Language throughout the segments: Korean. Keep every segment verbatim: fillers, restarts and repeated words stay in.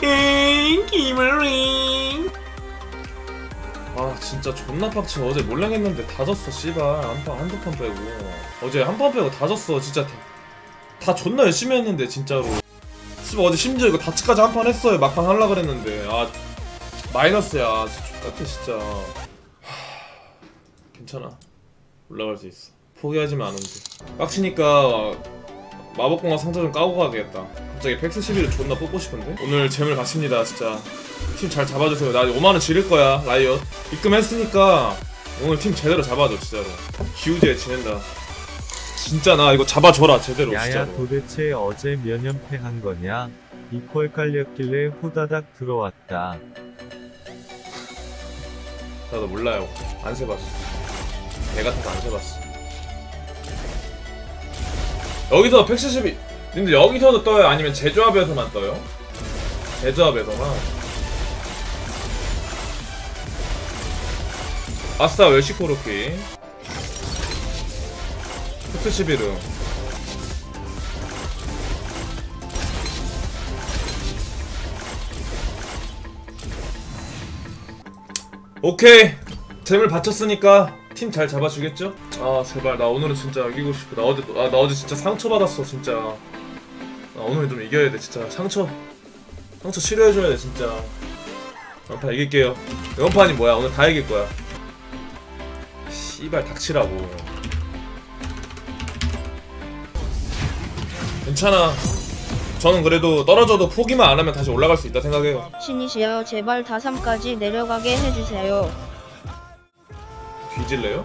엥 기머링. 아 진짜 존나 빡쳐. 어제 몰랑 했는데 다 졌어 씨발. 한판 한두 판 빼고 어제 한 판 빼고 다 졌어 진짜. 다, 다 존나 열심히 했는데 진짜로 씨발. 어제 심지어 이거 다치까지 한 판 했어요. 막판 하려 그랬는데 아 마이너스야. X같아 진짜. 하... 괜찮아 올라갈 수 있어. 포기하지만 않으면 돼. 빡치니까 마법공학 상자 좀 까고 가야겠다. 갑자기 팩스 십일을 존나 뽑고 싶은데? 오늘 재물 바칩니다 진짜. 팀 잘 잡아주세요. 나 오만원 지를 거야 라이엇. 입금했으니까 오늘 팀 제대로 잡아줘 진짜로. 기우제 지낸다 진짜. 나 이거 잡아줘라 제대로 야야 진짜로. 도대체 어제 몇 연패 한 거냐? 이퀄 깔렸길래 후다닥 들어왔다. 나도 몰라요. 안 세봤어. 개 같은 거 안 세봤어. 여기서 팩스 십이 근데 여기서도 떠요? 아니면 제조합에서만 떠요? 제조합에서만. 아싸 웰시코르키 팩스 십일은 오케이. 재물 바쳤으니까 팀 잘 잡아주겠죠? 아 제발 나 오늘은 진짜 이기고 싶어. 나 어제 아, 나 어제 진짜 상처받았어 진짜. 나 오늘 좀 이겨야 돼 진짜. 상처 상처 치료해줘야 돼 진짜. 연판 이길게요. 연판이 뭐야? 오늘 다 이길 거야. 씨발 닥치라고. 괜찮아. 저는 그래도 떨어져도 포기만 안 하면 다시 올라갈 수 있다 생각해요. 신이시여 제발 다삼까지 내려가게 해주세요. 뒤질래요?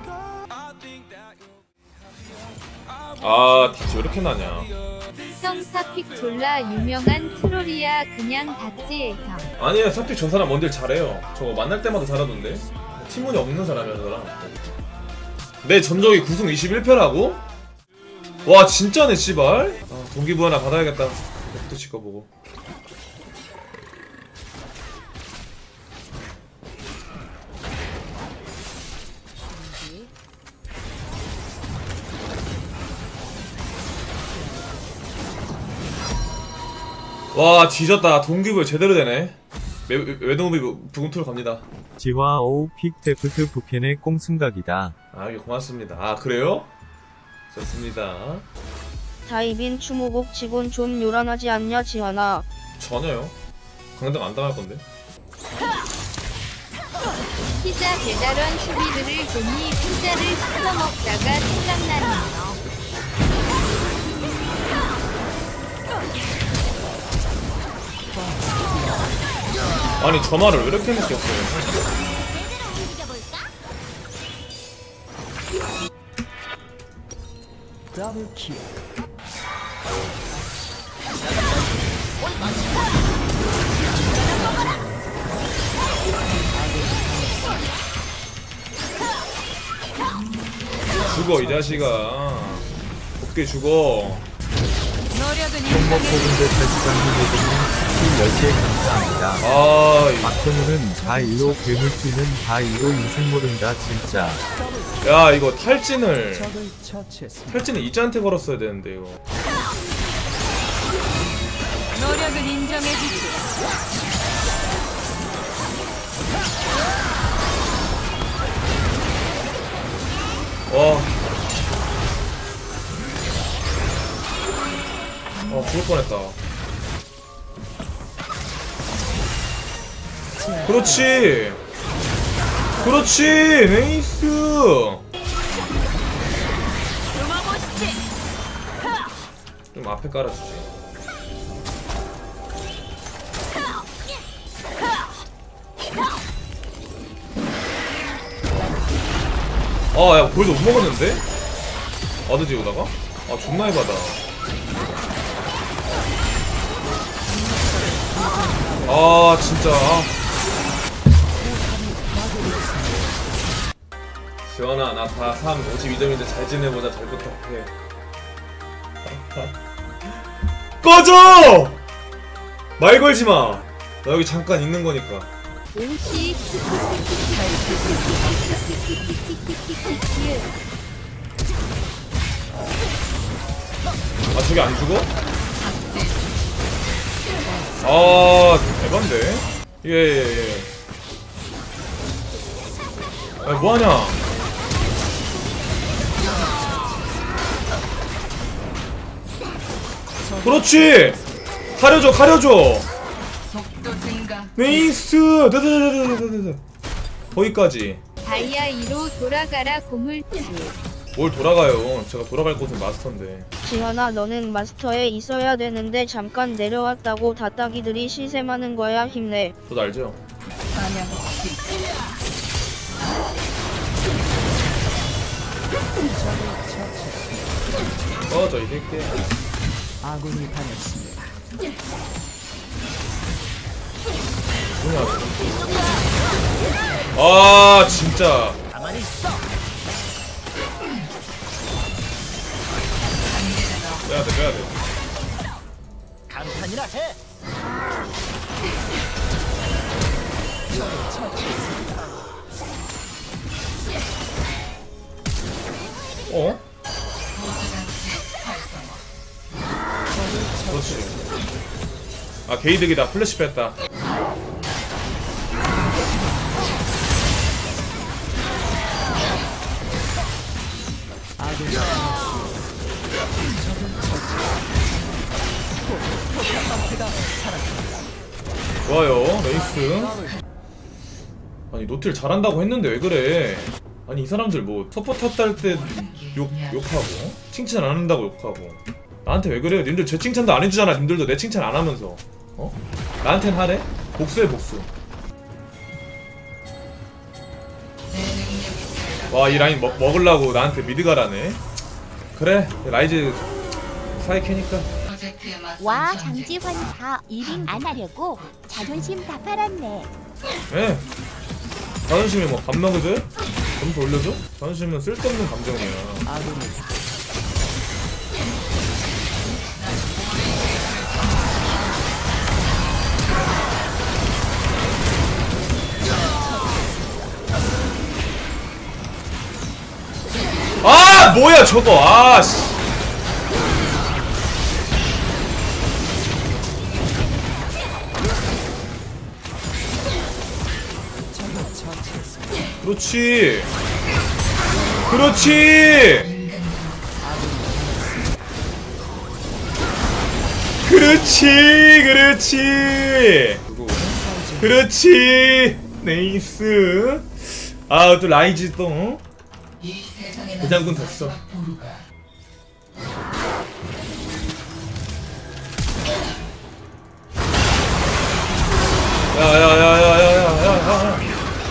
아 다치 왜 이렇게 나냐. 형 사픽 졸라 유명한 트롤이야. 그냥 다찌 형. 아니에요. 사픽 저 사람 원딜 잘해요. 저거 만날 때마다 잘하던데. 팀운이 없는 사람이야 저 사람. 내 전적이 구 승 이십일 패라고? 와 진짜네 씨발. 아, 동기부 하나 받아야겠다. 또 치거 보고. 와 뒤졌다. 동기부여 제대로 되네. 외동무비 부금토로 갑니다. 지화 오우 픽 데프트 부캔의 꽁승각이다. 아 이게 고맙습니다. 아 그래요? 좋습니다. 다이빈 추모곡 치곤 좀 요란하지 않냐 지환아. 전혀요. 강등 안 당할 건데. 피자 배달원 수비들을 보니 피자를 시켜 먹다가 생각나네요. 아니 저 말을 왜 이렇게 늦게 했어요? 죽어 이 자식아. 곱게 죽어. 손목포근대 탈수장님 오분님 열 개 감사합니다. 아 이- 박현우는 다일로 괴물 뛰는 다일로 인생 모른다 진짜. 야 이거 탈진을 탈진을 이자한테 걸었어야 되는데 이거. 노력을 인정해주지. 와. 아 죽을 뻔했다. 그렇지. 그렇지. 네이스. 좀 앞에 깔아주지. 아, 야, 골드 못 먹었는데? 와드 지우다가? 아, 존나 해바다. 아, 진짜. 지원아, 나 다 삼, 오십이 점인데 잘 지내보자. 잘 부탁해. 꺼져! 말 걸지 마! 나 여기 잠깐 있는 거니까. 오시 아, 저게 안 죽어? 아 대박인데? 예예예. 야 뭐하냐? 그렇지! 가려줘 가려줘! 네이스! 네네네네네네. 거기까지. 다이아 이로 돌아가라 고물치. 뭘 돌아가요? 제가 돌아갈 곳은 마스터인데. 지현아 너는 마스터에 있어야 되는데 잠깐 내려왔다고 다따기들이 시샘하는 거야. 힘내. 저도 알죠? 꺼져 이 새끼. 아군이 당했습니다. 뭐냐? 아 진짜. 가만히 있어. 빼야돼 빼야돼. 감탄이나 해. 어? 그렇지. 아 게이득이다. 플래시 뺐다. 아군이 좋아요 레이스. 아니 노틸 잘한다고 했는데 왜 그래? 아니 이 사람들 뭐 서포터 할 때 욕 욕하고 칭찬 안 한다고 욕하고 나한테 왜 그래요? 님들 제 칭찬도 안 해주잖아. 님들도 내 칭찬 안 하면서 어? 나한텐 하래? 복수해 복수. 와 이 라인 먹, 먹으려고 나한테 미드 가라네. 그래 라이즈 사이 캐니까. 와 장지환 다 일인 안 하려고 자존심 다 팔았네. 예. 자존심이 뭐 밥 먹어줘? 점수 올려줘? 자존심은 쓸데없는 감정이야. 아군이 아 뭐야 저거. 아씨. 그렇지. 그렇지. 그렇지. 그렇지. 그렇지. 네이스. 아 또 라이즈 또 대장군 됐어. 야야야야야야야야.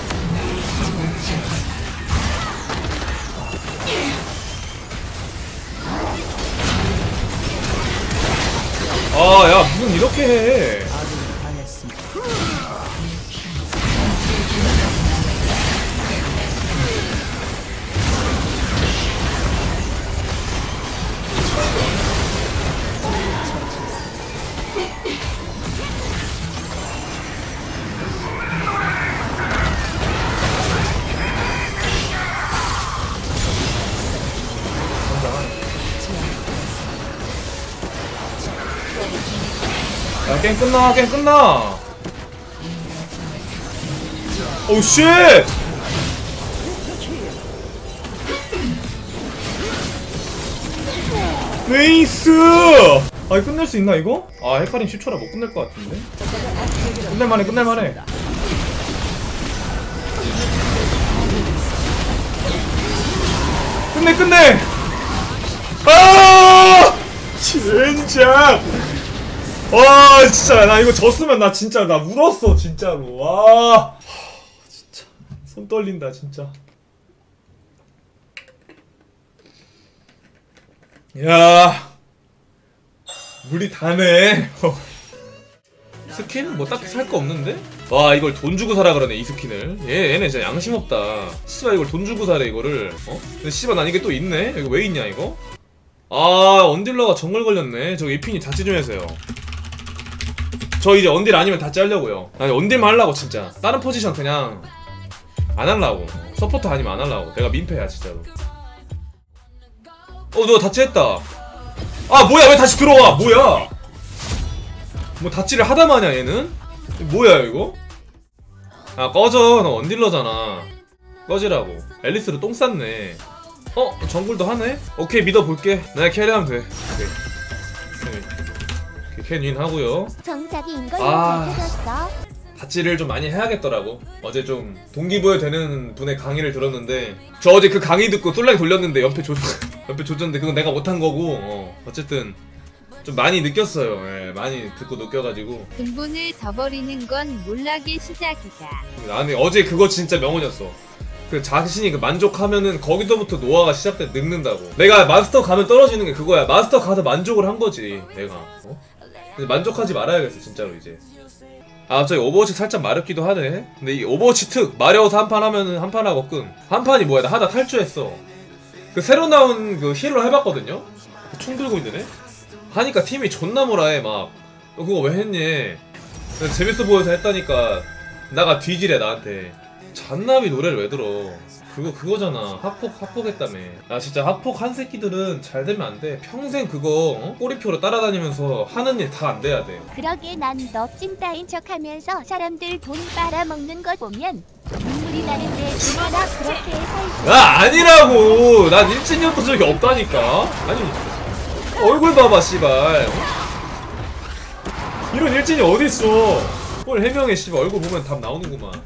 아, 야, 무슨 이렇게 해. 아군이 당했습니다. 야, 게임 끝나, 게임 끝나. 오, 쉣! 네이스! 아, 끝낼 수 있나, 이거? 아, 헤카림 십 초라 못 끝낼 것 같은데? 끝낼만해, 끝낼만해. 끝내, 끝내! 아! 진짜! 와 진짜 나 이거 졌으면 나 진짜 나 울었어 진짜로. 와 진짜 손 떨린다 진짜. 야 물이 다네. 스킨? 뭐 딱히 살 거 없는데? 와 이걸 돈 주고 사라 그러네 이 스킨을. 얘, 얘네 진짜 양심 없다. 씨발 이걸 돈 주고 사래 이거를. 어? 근데 씨발 난 이게 또 있네? 이거 왜 있냐 이거? 아 언딜러가 정글 걸렸네. 저기 이핀이 자취 좀 해서요. 저 이제 언딜 아니면 다 짤려고요. 아니 언딜만 하려고 진짜. 다른 포지션 그냥 안 하려고. 서포터 아니면 안 하려고. 내가 민폐야 진짜로. 어 너 다치했다. 아 뭐야 왜 다시 들어와. 뭐야 뭐 다찌를 하다 마냐 얘는? 뭐야 이거? 아 꺼져. 너 원딜러잖아. 꺼지라고. 앨리스로 똥 쌌네. 어? 정글도 하네? 오케이 믿어볼게. 내가 캐리하면 돼. 오케이. 오케이. 캐윈 하고요. 정작인 걸 아. 잘 찾았어. 다찌를 좀 많이 해야겠더라고. 어제 좀 동기부여 되는 분의 강의를 들었는데 저 어제 그 강의 듣고 솔랭 돌렸는데 옆에 조 옆에 조졌는데 그건 내가 못한 거고 어. 어쨌든 좀 많이 느꼈어요. 예, 많이 듣고 느껴가지고 근본을 저버리는 건 몰락의 시작이다. 나는 어제 그거 진짜 명언이었어. 그 자신이 그 만족하면은 거기서부터 노화가 시작돼. 늙는다고. 내가 마스터 가면 떨어지는 게 그거야. 마스터 가서 만족을 한 거지 내가. 어? 근데 만족하지 말아야겠어 진짜로 이제. 아 갑자기 오버워치 살짝 마렵기도 하네. 근데 이 오버워치 특 마려워서 한 판 하면은 한 판 하고 끔. 한 판이 뭐야 나 하다 탈주했어. 그 새로 나온 그 힐러 해봤거든요. 총 들고 있는 애. 하니까 팀이 존나 뭐라해 막. 너 그거 왜 했니? 재밌어 보여서 했다니까 나가 뒤지래 나한테. 잔나비 노래를 왜 들어? 그거 그거잖아. 학폭 학폭했다며. 아 진짜 학폭 한 새끼들은 잘 되면 안 돼. 평생 그거 어? 꼬리표로 따라다니면서 하는 일 다 안 돼야 돼. 그러게 난 너 찐따인 척하면서 사람들 돈 빨아먹는 거 보면 눈물이 나는데 얼마나 그렇게 살지. 아 아니라고. 난 일진이었던 적이 없다니까. 아니 얼굴 봐봐 씨발. 이런 일진이 어딨어. 뭘 해명해 씨발. 얼굴 보면 답 나오는구만.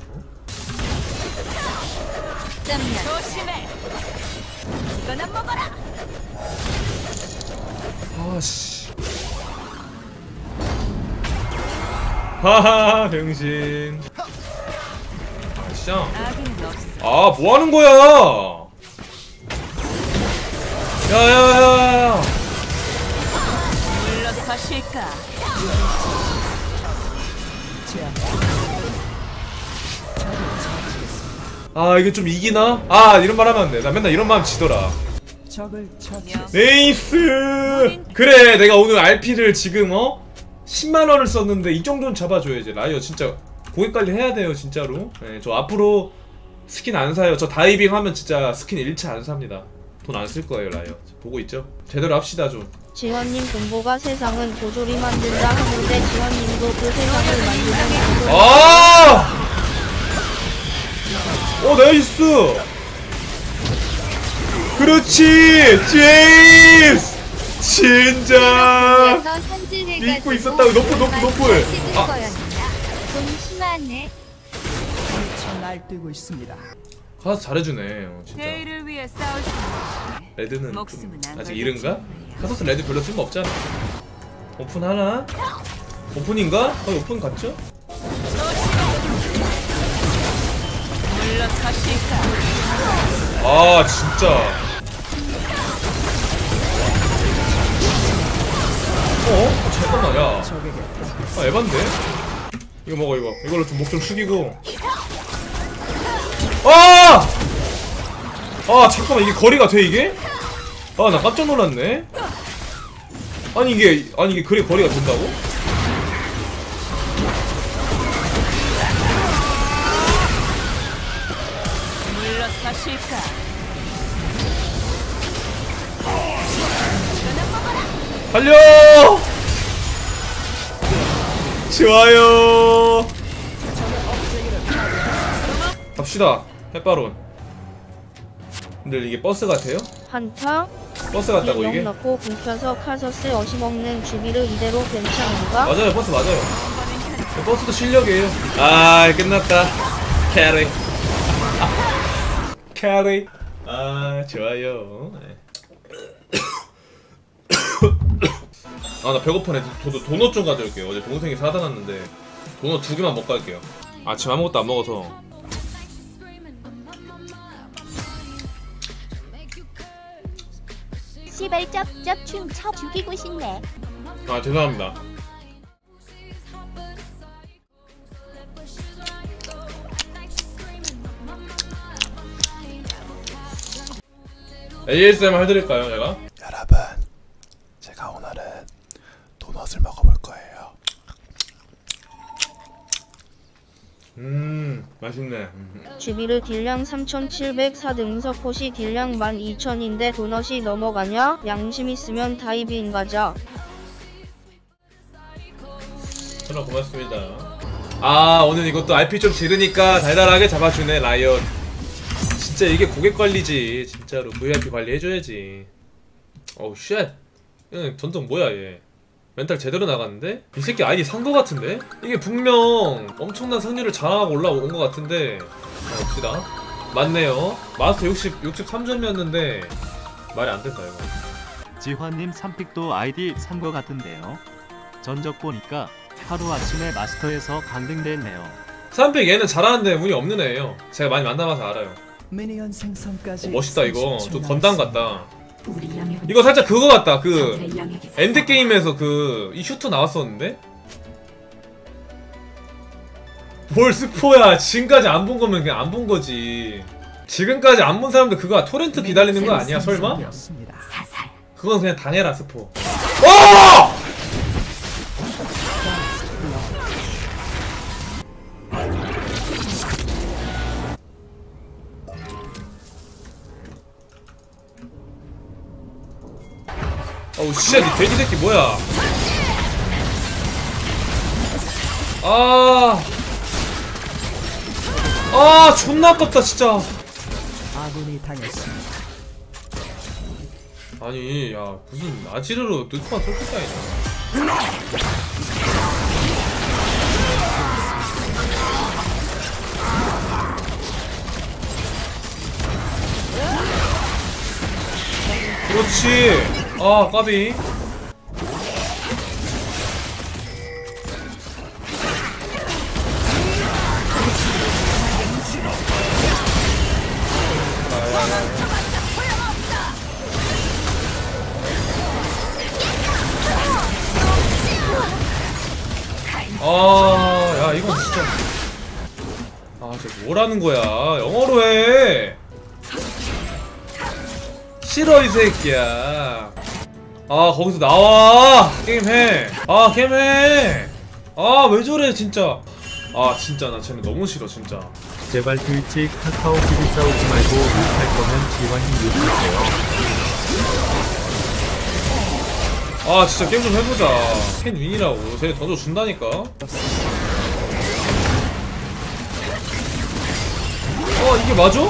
조심해. 이거나 먹어라. 아씨. 하하 병신. 아씨야. 아 뭐하는 거야? 야야야야. 물러서실까? 아 이게 좀 이기나? 아 이런 말 하면 안 돼. 나 맨날 이런 말 하면 지더라. 적을 처치했습니다. 네이스. 그래 내가 오늘 알피를 지금 어? 십만 원을 썼는데 이 정도는 잡아줘야지. 라이어 진짜 고객 관리 해야 돼요 진짜로. 네, 저 앞으로 스킨 안 사요. 저 다이빙 하면 진짜 스킨 일체 안 삽니다. 돈 안 쓸 거예요 라이어. 보고 있죠? 제대로 합시다 좀. 지원님 공보가 세상은 고졸이 만든다 하는데 지원님도 그 세상을 만드는 고졸. 아! 오 나이스. 그렇지 제이스. 진짜 믿고 있었다고. 노플 노플 노플. 아. 좀 심하네. 미쳐 날뛰고 있습니다. 가서 잘해주네 어, 진짜. 내일을 위해 싸울 수 있는 레드는 목숨은 좀 안 아직 걸렸지. 이른가? 카소스 레드 별로 쓸모 없잖아. 오픈 하나? 오픈인가? 거의 오픈 같죠? 물러서실까? 아 진짜. 어? 잠깐만 야. 적에게 아 에반데? 이거 먹어 이거. 이걸로 좀 목 좀 숙이고. 아! 아 잠깐만 이게 거리가 돼 이게? 아 나 깜짝 놀랐네. 아니 이게 아니 이게 그래 거리가 된다고? 물러서실까? 달려! 좋아요. 갑시다. 햇바론. 근데 이게 버스 같아요? 한타 버스 같다고 영 이게? 넣고 굶혀서 카서스 어시먹는 주비르 이대로 괜찮은가? 맞아요 버스 맞아요. 버스도 실력이에요. 아 끝났다. 캐리. 캐리. 아 좋아요. 아 나 배고파네. 저도 도넛 좀 가져올게요. 어제 동생이 사다 놨는데 도넛 두 개만 먹고 갈게요. 아침 아무것도 안 먹어서. 시발 쩝쩝 춤춰 죽이고 싶네. 아 죄송합니다. 에이에스엠알 해드릴까요 제가? 여러분, 제가 오늘은 도넛을 먹어볼 거예요. 음 맛있네. 음. 주비르 딜량 삼천칠백사 등석호시 딜량 만 이천인데 도넛이 넘어가냐? 양심 있으면 다이빙 가자. 전화 고맙습니다. 아 오늘 이것도 알피 좀 지르니까 달달하게 잡아주네 라이언. 진짜 이게 고객 관리지. 진짜로 브이아이피 관리 해줘야지. 어우 쉣. 얘 전통 뭐야 얘. 멘탈 제대로 나갔는데? 이 새끼 아이디 산 거 같은데? 이게 분명 엄청난 승률을 자랑하고 올라온 거 같은데. 자 봅시다. 맞네요. 마스터 육십, 육십삼 점이었는데 말이 안 된다 이거. 지환님 삼픽도 아이디 산 거 같은데요. 전적 보니까 하루아침에 마스터에서 강등됐네요. 삼픽 얘는 잘하는데 운이 없는 애예요. 제가 많이 만나봐서 알아요. 미니언 생성까지 어, 멋있다 이거. 삼십 초 좀 건담 남았습니다. 같다. 이거 살짝 그거 같다. 그 엔드게임에서 그 이 슈터 나왔었는데? 뭘 스포야. 지금까지 안 본 거면 그냥 안 본 거지. 지금까지 안 본 사람들 그거 토렌트 기다리는 거 아니야 설마? 그건 그냥 당해라 스포. 어! 어우 쉣, 이 돼지 새끼 뭐야? 아, 아 존나 아깝다 진짜. 아군이 당했습니다. 아니 야 무슨 아지르로 느트만 쏠킬다니냐. 그렇지. 아 까비. 아, 야 이건 진짜. 아, 저 뭐라는 거야? 영어로 해. 싫어 이 새끼야. 아 거기서 나와. 게임 해. 아 게임 해. 아 왜 저래 진짜. 아 진짜 나 쟤네 너무 싫어 진짜. 제발 트위치 카카오 티비 싸우지 말고 욕할 거면 지환님 욕하세요. 아 진짜 게임 좀 해보자. 캔 윈이라고. 쟤네 던져준다니까. 어 이게 맞아?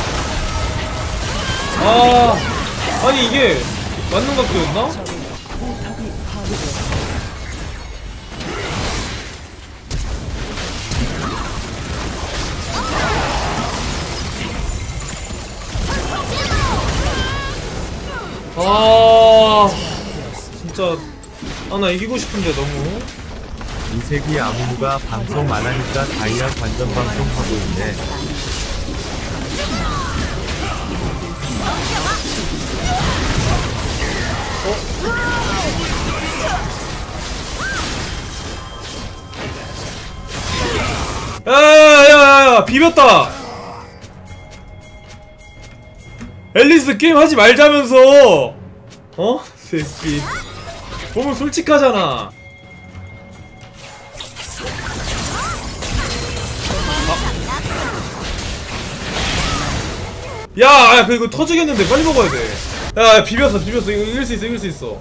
아 아니 이게 맞는 각도였나? 포탑이 파괴되었습니다. 아 진짜 아 나 이기고 싶은데 너무. 이세기 아무무가 방송 안 하니까 다이아 관전 방송 하고 있네. 야야야야 비볐다. 앨리스 게임 하지 말자면서. 어? 새끼 보면 솔직하잖아. 아. 야, 야, 그거 터지겠는데 빨리 먹어야 돼. 야, 야 비볐어, 비볐어. 이거 이길 수 있어, 이길 수 있어.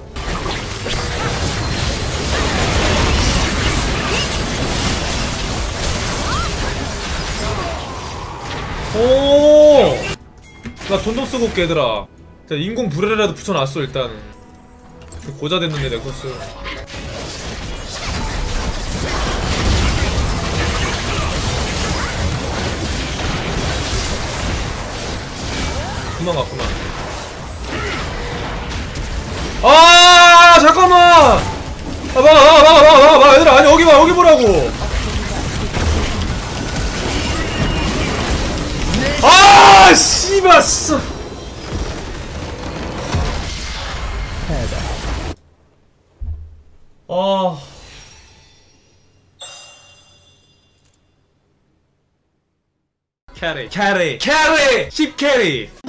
오, 나 돈도 쓰고 올게 얘들아. 자, 인공 불에라도 붙여놨어 일단은. 고자 됐는데 내 코스. 그만 갔구만. 아 잠깐만. 아 막아 막아 막아 막아 막아 얘들아. 아니 여기 봐 여기 보라고. 아 씨발 진짜. 아 캐리 캐리 캐리 십 캐리